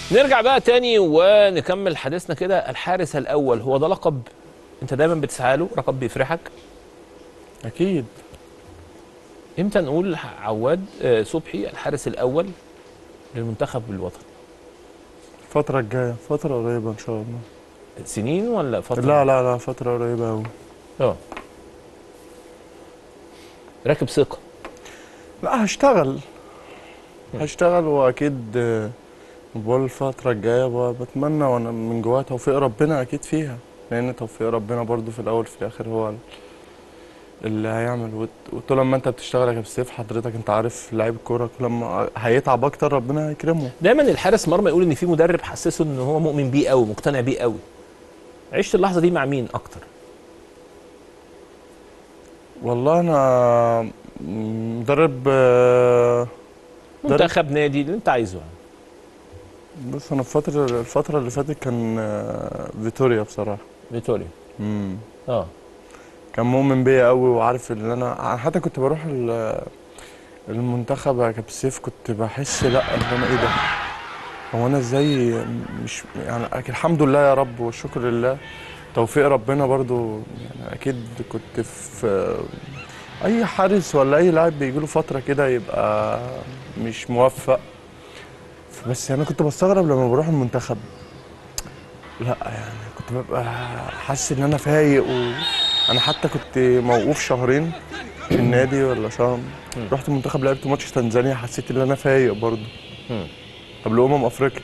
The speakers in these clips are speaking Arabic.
نرجع بقى تاني ونكمل حديثنا كده. الحارس الاول هو ده لقب انت دايما بتسعى له، لقب بيفرحك؟ اكيد. امتى نقول عواد صبحي الحارس الاول للمنتخب الوطني؟ الفترة الجاية، فترة قريبة ان شاء الله. سنين ولا فتره؟ لا لا لا، فترة قريبة قوي. اه راكب ثقه. لا هشتغل واكيد بقول الفترة الجاية بتمنى وانا من جوايا توفيق ربنا اكيد فيها، لان توفيق ربنا برضو في الاول في الاخر هو اللي هيعمل. وطول ما انت بتشتغل يا كابتن سيف، حضرتك انت عارف لعيب الكورة كل ما هيتعب اكتر ربنا هيكرمه. دايما الحارس مرمى يقول ان في مدرب حسسه ان هو مؤمن بيه قوي، مقتنع بيه قوي. عشت اللحظه دي مع مين اكتر؟ والله انا مدرب منتخب، نادي، اللي انت عايزه يعني. بص انا الفترة اللي فاتت كان فيتوريا بصراحة. فيتوريا. اه كان مؤمن بيا قوي وعارف ان انا حتى كنت بروح المنتخب يا كابتن سيف، كنت بحس لا ان انا ايه ده، هو انا ازاي مش يعني الحمد لله يا رب والشكر لله، توفيق ربنا برضو يعني. اكيد كنت في اي حارس ولا اي لاعب بيجي له فتره كده يبقى مش موفق، بس انا كنت بستغرب لما بروح المنتخب. لا يعني كنت ببقى حاسس ان انا فايق، وانا حتى كنت موقوف شهرين في النادي ولا شهر. رحت المنتخب لعبت ماتش تنزانيا، حسيت ان انا فايق برضه. قبل افريقيا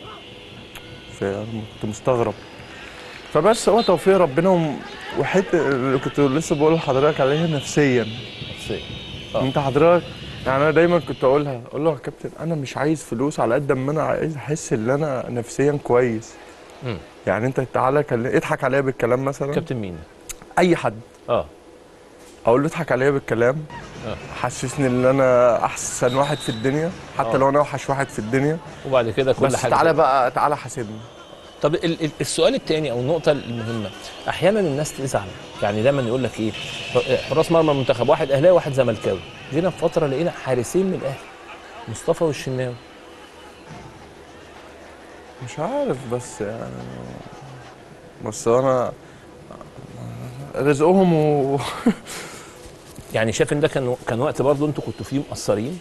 كنت مستغرب. فبس هو توفيق ربنا وحته اللي كنت لسه بقول لحضرتك عليها نفسيا. انت حضرتك يعني انا دايما كنت اقول له يا كابتن انا مش عايز فلوس على قد ما انا عايز احس ان انا نفسيا كويس. يعني انت تعالى اضحك عليا بالكلام مثلا. كابتن مين؟ اي حد. اقول له اضحك عليا بالكلام. حسسني ان انا احسن واحد في الدنيا، حتى لو انا اوحش واحد في الدنيا. وبعد كده كل بس حاجه تعالى بقى تعالى حاسبني. طب السؤال الثاني او النقطه المهمه، احيانا الناس تزعل، يعني دايما يقول لك ايه، حراس مرمى المنتخب واحد اهلاوي وواحد زملكاوي، جينا في فتره لقينا حارسين من الاهلي، مصطفى والشناوي. مش عارف بس يعني، بس انا رزقهم يعني شايف ان ده كان وقت برضه انتوا كنتوا فيه مقصرين؟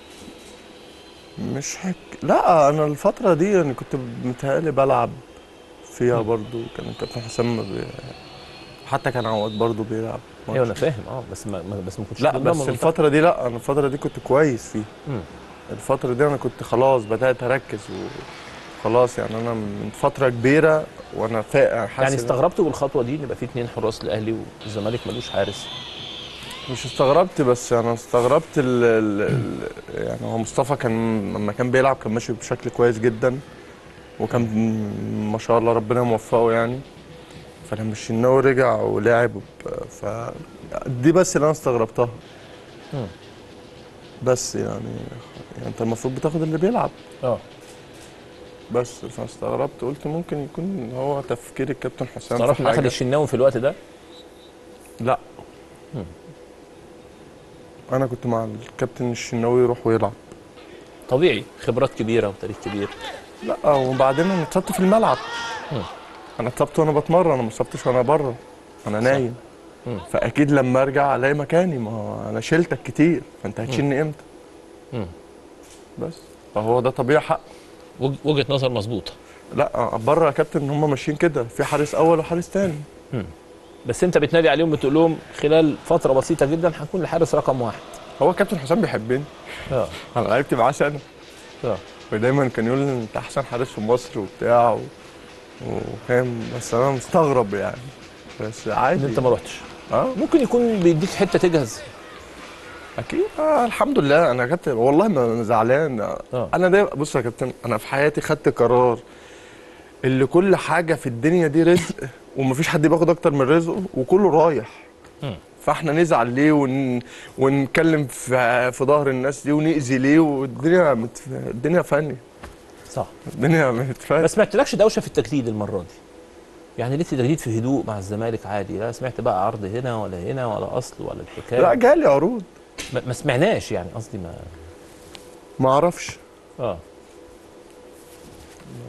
مش لا انا الفتره دي يعني كنت متهيألي بلعب فيها برضو. كان كابتن حسام حتى كان عواد برضو بيلعب. ايوه انا فاهم بس ما كنتش لا بس الفتره دي لا، انا الفتره دي كنت كويس فيها. الفتره دي انا كنت خلاص بدات اركز وخلاص، يعني انا من فتره كبيره وانا حاسس. يعني استغربتوا بالخطوه دي ان يبقى في 2 حراس للاهلي والزمالك ملوش حارس؟ مش استغربت، بس انا استغربت يعني هو مصطفى كان لما كان بيلعب كان ماشي بشكل كويس جدا، وكان ما شاء الله ربنا موفقه يعني. فلما الشناوي رجع ولعب دي بس اللي انا استغربتها. بس يعني انت المفروض بتاخد اللي بيلعب. بس فاستغربت، قلت ممكن يكون هو تفكير الكابتن حسام. استغربت اخد الشناوي في الوقت ده؟ لا انا كنت مع الكابتن الشناوي يروح ويلعب طبيعي، خبرات كبيره وتاريخ كبير. لا وبعدين انا اتصبت في الملعب. انا اتصبت وانا بتمرن، انا ما اتصبتش وانا بره، انا نايم. فاكيد لما ارجع الاقي مكاني، ما هو انا شلتك كتير فانت هتشيلني امتى؟ بس فهو ده طبيعي حق. وجهه نظر مظبوطه. لا بره يا كابتن هم ماشيين كده، في حارس اول وحارس تاني. بس انت بتنادي عليهم بتقول لهم خلال فتره بسيطه جدا هكون الحارس رقم 1. هو كابتن حسام بيحبني. انا لعبت معاه سنه. ودايما كان يقول لي انت احسن حارس في مصر وبتاع وفاهم. بس انا مستغرب يعني، بس عادي. ان انت ما رحتش. ممكن يكون بيديك حته تجهز. اكيد. الحمد لله انا كابتن والله ما زعلان. انا دايما بص يا كابتن، انا في حياتي خدت قرار اللي كل حاجه في الدنيا دي رزق، ومفيش حد بياخد اكتر من رزقه وكله رايح. فاحنا نزعل ليه ونتكلم في ظهر الناس دي ونأذي ليه؟ والدنيا فانيه. صح. الدنيا متفانيه. بس ما سمعتلكش دوشه في التجديد المره دي؟ يعني ليه تجديد في هدوء مع الزمالك عادي؟ لا سمعت بقى عرض هنا ولا اصل ولا الحكايه؟ لا جالي عروض. ما سمعناش يعني، قصدي ما اعرفش.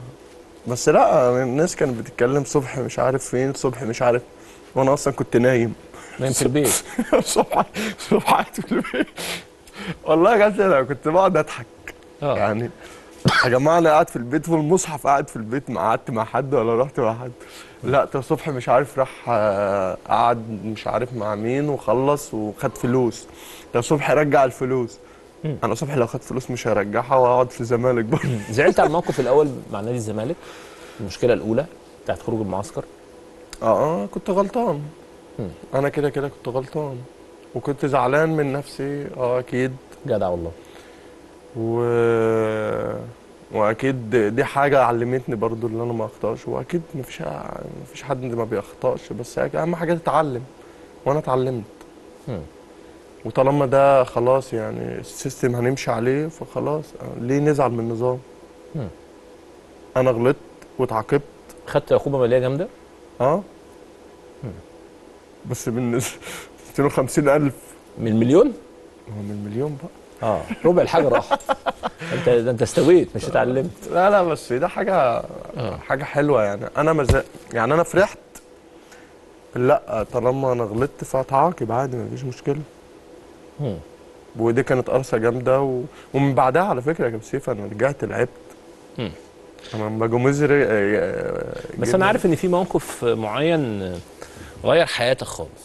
بس لا، الناس كانت بتتكلم صبحي مش عارف فين، صبحي مش عارف، وانا اصلا كنت نايم. نايم في البيت. صبحي، صبحي قاعد في البيت. والله يا جدع انا كنت بقعد اضحك اه. يعني. يا جماعه انا قاعد في البيت والمصحف قاعد في البيت، ما قعدت مع حد ولا رحت مع حد. لا ده صبحي مش عارف راح قعد مش عارف مع مين وخلص وخد فلوس. ده صبحي رجع الفلوس. مم. انا صبحي لو خد فلوس مش هرجعها واقعد في الزمالك برضه. زعلت على الموقف الاول مع نادي الزمالك، المشكله الاولى بتاعت خروج المعسكر؟ كنت غلطان. مم. انا كده كده كنت غلطان، وكنت زعلان من نفسي اكيد. جدع والله. و... واكيد دي حاجه علمتني برضو ان انا ما اخطاش، واكيد مفيش حد ما بيخطاش، بس اهم حاجه تتعلم، وانا اتعلمت. مم. وطالما ده خلاص يعني السيستم هنمشي عليه، فخلاص ليه نزعل من النظام؟ مم. انا غلطت واتعاقبت. خدت عقوبه ماليه جامده؟ اه مم. بس من 250,000. من المليون؟ هو من مليون بقى. ربع الحاجه راحت. انت استويت مش اتعلمت. لا لا، بس ده حاجه حاجه حلوه يعني. انا يعني انا فرحت. لا طالما انا غلطت فاتعاقب عادي، مفيش مشكله. مم. ودي كانت قرصه جامده ومن بعدها على فكره يا كابتن سيف انا رجعت لعبت. مم. انا لما جوميز بس انا عارف ان في موقف معين غير حياتك خالص.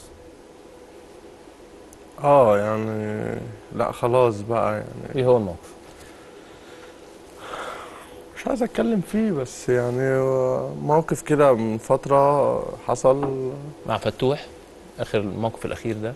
يعني لا خلاص بقى يعني. ايه هو الموقف؟ مش عايز اتكلم فيه، بس يعني موقف كده من فتره حصل مع فتوح، اخر الموقف الاخير ده.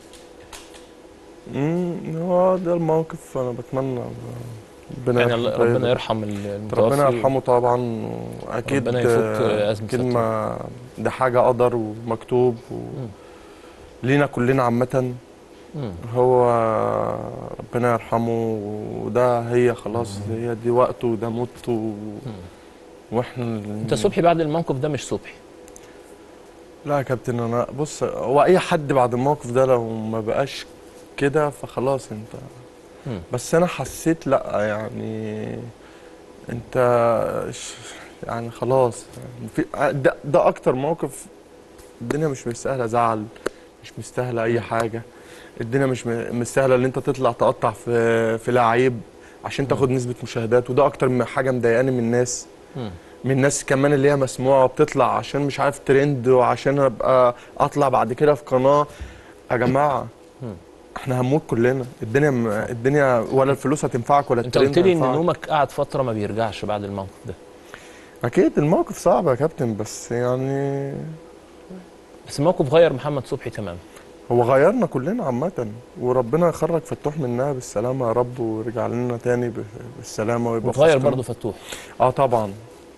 هو ده الموقف. انا بتمنى ربنا يعني يرحمه. ربنا يرحم المتوفي. ربنا يرحمه طبعا، واكيد ربنا يفك ازمه اكيد فتوح. ما ده حاجه قدر ومكتوب لينا كلنا عامه. هو ربنا يرحمه، وده هي خلاص هي دي وقته وده موته واحنا انت صبحي بعد الموقف ده مش صبحي. لا يا كابتن، انا بص، هو اي حد بعد الموقف ده لو ما بقاش كده فخلاص انت. بس انا حسيت لا يعني انت يعني خلاص يعني ده اكتر موقف. الدنيا مش مستاهله زعل، مش مستاهله اي حاجه. الدنيا مش مستاهله ان انت تطلع تقطع في لعيب عشان تاخد نسبه مشاهدات، وده اكتر من حاجه مضايقاني من الناس. من الناس كمان اللي هي مسموعه وبتطلع عشان مش عارف ترند، وعشان ابقى اطلع بعد كده في قناه. يا جماعه احنا هنموت كلنا. الدنيا ولا الفلوس هتنفعك ولا انت الترند قلت لي ان هينفعك. نومك قعد فتره ما بيرجعش بعد الموقف ده. اكيد الموقف صعب يا كابتن، بس يعني بس الموقف غير محمد صبحي تماما. هو غيرنا كلنا عامة، وربنا يخرج فتوح منها بالسلامة يا رب، ويرجع لنا تاني بالسلامة ويبقى وتغير برضه فتوح. طبعا.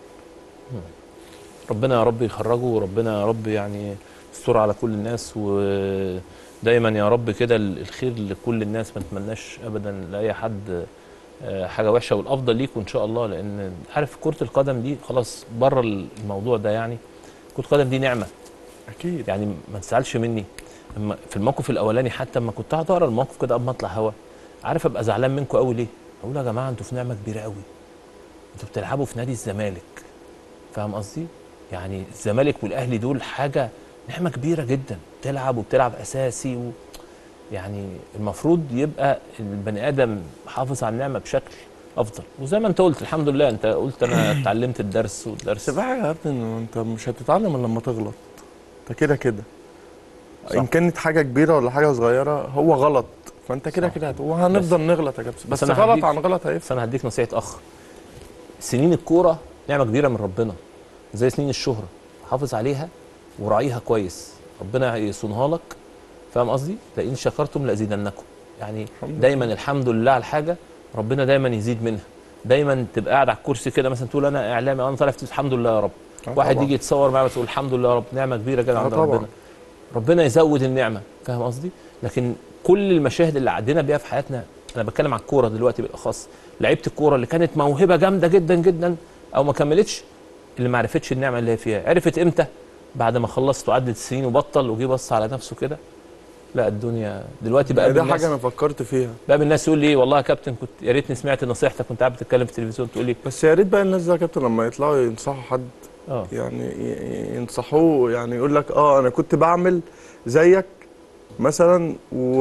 ربنا يا رب يخرجه، وربنا يا رب يعني يستر على كل الناس، ودايما يا رب كده الخير لكل الناس. ما نتمناش ابدا لاي حد حاجه وحشه، والافضل ليكم ان شاء الله. لان عارف كره القدم دي خلاص بره الموضوع ده، يعني كره القدم دي نعمه. اكيد يعني ما تزعلش مني. اما في الموقف الاولاني حتى اما كنت قاعد اقرا الموقف كده قبل ما اطلع هوا، عارف ابقى زعلان منكم قوي ليه؟ اقول يا جماعه انتوا في نعمه كبيره قوي. انتوا بتلعبوا في نادي الزمالك، فاهم قصدي؟ يعني الزمالك والاهلي دول حاجه نعمه كبيره جدا، بتلعب وبتلعب اساسي يعني المفروض يبقى البني ادم حافظ على النعمه بشكل افضل. وزي ما انت قلت الحمد لله، انت قلت انا اتعلمت الدرس، والدرس بس حاجة يا ابني، انت مش هتتعلم الا لما تغلط. انت كده كده ان كانت حاجة كبيرة ولا حاجة صغيرة هو غلط، فانت كده كده وهنفضل نغلط يا كابتن. بس غلط عن غلط هيفرق. بس انا هديك نصيحه اخ. سنين الكوره نعمه كبيره من ربنا، زي سنين الشهره، حافظ عليها وراعيها كويس، ربنا يصونها لك. فاهم قصدي؟ لئن شكرتم لازيدنكم. يعني دايما الحمد لله على الحاجه، ربنا دايما يزيد منها. دايما تبقى قاعد على الكرسي كده مثلا تقول انا اعلامي، انا طالع في الحمد لله يا رب. واحد يجي يتصور معايا تقول الحمد لله يا رب، نعمه كبيره كده عند ربنا. ربنا يزود النعمه، فاهم قصدي؟ لكن كل المشاهد اللي عدينا بيها في حياتنا، انا بتكلم عن الكوره دلوقتي بالاخص، لعيبه الكوره اللي كانت موهبه جامده جدا جدا او ما كملتش، اللي ما عرفتش النعمه اللي هي فيها. عرفت امتى؟ بعد ما خلصت وعدت السنين وبطل وجي بص على نفسه كده لا الدنيا دلوقتي بقى ده حاجه انا فكرت فيها. بقى الناس يقول لي والله يا كابتن كنت يا ريتني سمعت نصيحتك، كنت قاعد بتتكلم في التلفزيون تقول لي. بس يا ريت بقى الناس دي يا كابتن لما يطلعوا ينصحوا حد اه يعني ينصحوه، يعني يقول لك انا كنت بعمل زيك مثلا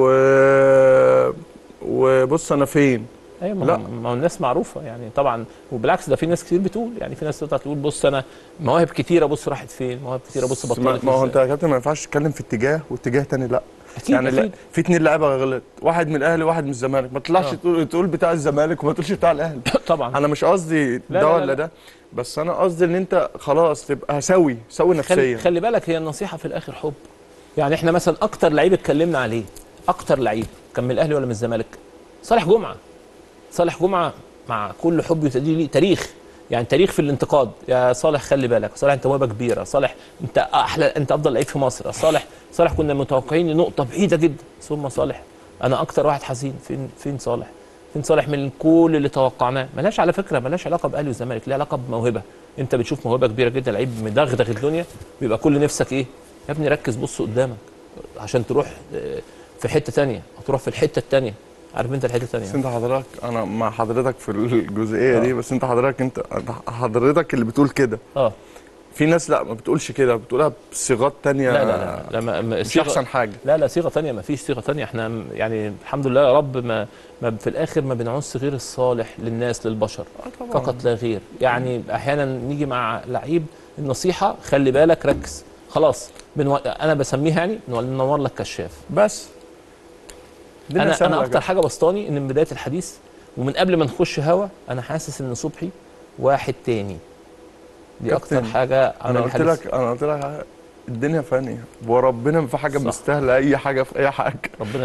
وبص انا فين. ايوه لا. ما هو الناس معروفه يعني طبعا، وبالعكس ده في ناس كتير بتقول، يعني في ناس تطلع تقول بص انا مواهب كتيره بص راحت فين، مواهب كتيره بص بطلت. ما هو انت يا كابتن ما ينفعش تتكلم في اتجاه واتجاه تاني، لا. اكيد يعني أكيد. لا، في 2 لعيبه غلط، واحد من الاهلي وواحد من الزمالك، ما تطلعش تقول بتاع الزمالك وما تقولش بتاع الاهلي. طبعا انا مش قصدي لا ده لا ولا لا. ده، بس انا قصدي ان انت خلاص تبقى سوي نفسيا. خلي بالك هي النصيحه في الاخر حب. يعني احنا مثلا اكتر لعيب اتكلمنا عليه، اكتر لعيب كان من الاهلي ولا من الزمالك؟ صالح جمعه. صالح جمعه مع كل حب وتقدير ليه تاريخ، يعني تاريخ في الانتقاد. يا صالح خلي بالك، صالح انت موهبه كبيره، صالح انت احلى، انت افضل لعيب في مصر، صالح كنا متوقعين لنقطه بعيده جدا، ثم صالح. انا اكتر واحد حزين، فين صالح؟ فين صالح من كل اللي توقعناه؟ ملهاش على فكره، ملهاش علاقه باهلي وزمالك، ليها علاقه بموهبه. انت بتشوف موهبه كبيره جدا، لعيب مدغدغ الدنيا، بيبقى كل نفسك ايه؟ يا ابني ركز بص قدامك عشان تروح في حته ثانيه، هتروح في الحته الثانيه. عارف انت الحته الثانيه؟ بس انت حضرتك، انا مع حضرتك في الجزئيه دي، بس انت حضرتك اللي بتقول كده. في ناس لا ما بتقولش كده، بتقولها بصيغات تانية. لا مش احسن حاجه. لا صيغه ثانيه، ما فيش صيغه ثانيه. احنا يعني الحمد لله يا رب ما في الاخر ما بنعوز غير الصالح للناس للبشر فقط لا غير. يعني احيانا نيجي مع لعيب النصيحه خلي بالك ركز، خلاص انا بسميها يعني ننور لك كشاف بس. انا اكتر حاجه بسطاني ان من بدايه الحديث ومن قبل ما نخش هوا انا حاسس ان صبحي واحد تاني. دي اكتر حاجه انا قلت لك الدنيا فانيه وربنا ما في حاجه مستاهله اي حاجه في اي حاجه. ربنا